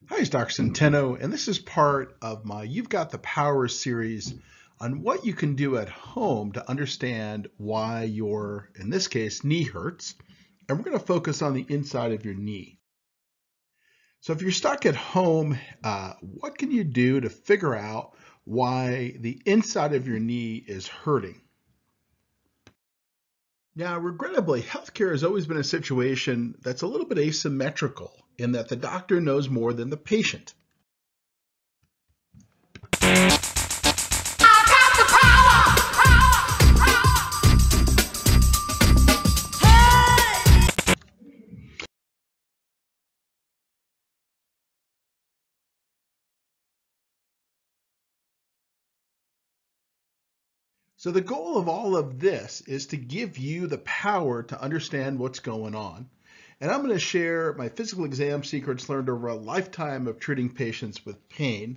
Hi, it's Dr. Centeno, and this is part of my You've Got the Power series on what you can do at home to understand why your, in this case, knee hurts. And we're going to focus on the inside of your knee. So if you're stuck at home, what can you do to figure out why the inside of your knee is hurting? Now, regrettably, healthcare has always been a situation that's a little bit asymmetrical in that the doctor knows more than the patient. So the goal of all of this is to give you the power to understand what's going on. And I'm going to share my physical exam secrets learned over a lifetime of treating patients with pain.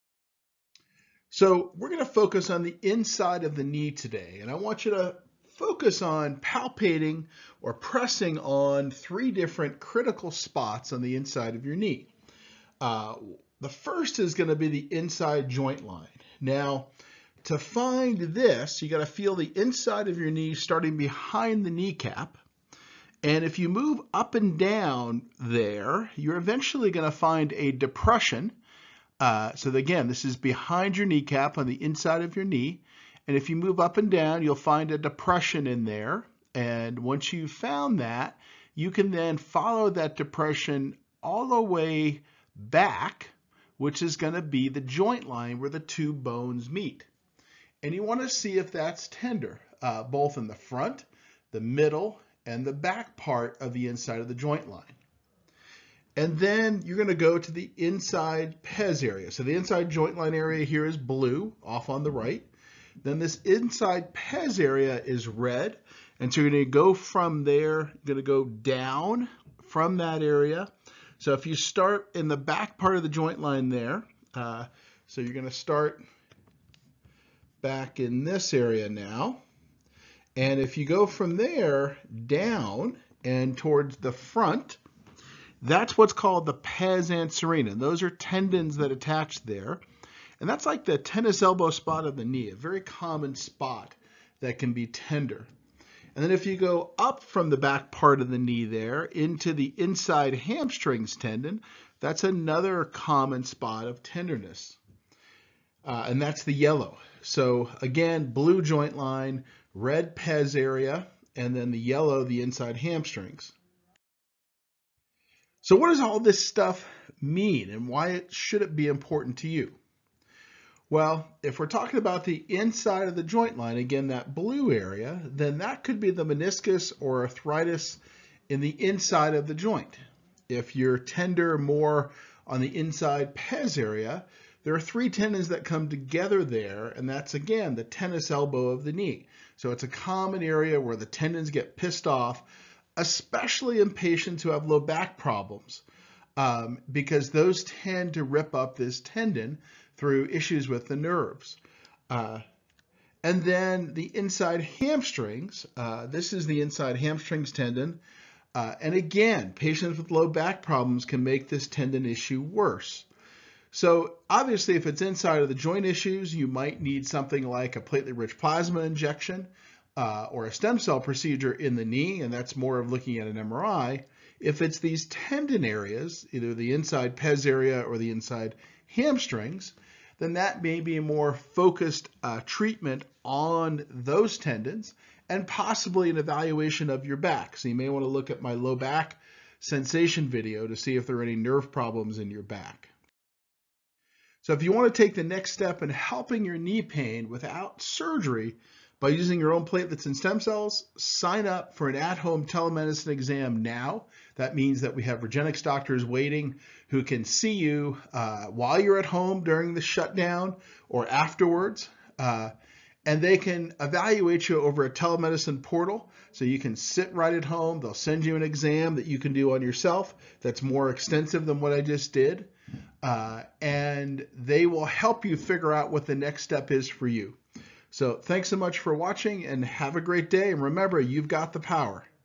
So we're going to focus on the inside of the knee today. And I want you to focus on palpating or pressing on 3 different critical spots on the inside of your knee. The first is going to be the inside joint line. Now, to find this, you got to feel the inside of your knee starting behind the kneecap. And if you move up and down there, you're eventually going to find a depression. So again, this is behind your kneecap on the inside of your knee. And if you move up and down, you'll find a depression in there. And once you've found that, you can then follow that depression all the way back, which is going to be the joint line where the 2 bones meet. And you want to see if that's tender, both in the front, the middle, and the back part of the inside of the joint line. And then you're going to go to the inside pes area. So the inside joint line area here is blue, off on the right. Then this inside pes area is red. And so you're going to go from there, you're going to go down from that area. So if you start in the back part of the joint line there, so you're going to start back in this area now. And if you go from there down and towards the front, that's what's called the pes anserine. And those are tendons that attach there. And that's like the tennis elbow spot of the knee, a very common spot that can be tender. And then if you go up from the back part of the knee there into the inside hamstrings tendon, that's another common spot of tenderness. And that's the yellow. So again, blue joint line, red pes area, and then the yellow, the inside hamstrings. So what does all this stuff mean and why should it be important to you? Well, if we're talking about the inside of the joint line, again, that blue area, then that could be the meniscus or arthritis in the inside of the joint. If you're tender more on the inside pes area, there are 3 tendons that come together there, and that's, again, the tennis elbow of the knee. So it's a common area where the tendons get pissed off, especially in patients who have low back problems, because those tend to rip up this tendon through issues with the nerves. And then the inside hamstrings, this is the inside hamstrings tendon. And again, patients with low back problems can make this tendon issue worse. So obviously, if it's inside of the joint issues, you might need something like a platelet-rich plasma injection or a stem cell procedure in the knee, and that's more of looking at an MRI. If it's these tendon areas, either the inside pes area or the inside hamstrings, then that may be a more focused treatment on those tendons and possibly an evaluation of your back. So you may want to look at my low back sensation video to see if there are any nerve problems in your back. So if you want to take the next step in helping your knee pain without surgery by using your own platelets and stem cells, sign up for an at-home telemedicine exam now. That means that we have Regenexx doctors waiting who can see you while you're at home during the shutdown or afterwards. And they can evaluate you over a telemedicine portal. So you can sit right at home. They'll send you an exam that you can do on yourself that's more extensive than what I just did. And they will help you figure out what the next step is for you. So thanks so much for watching and have a great day. And remember, you've got the power.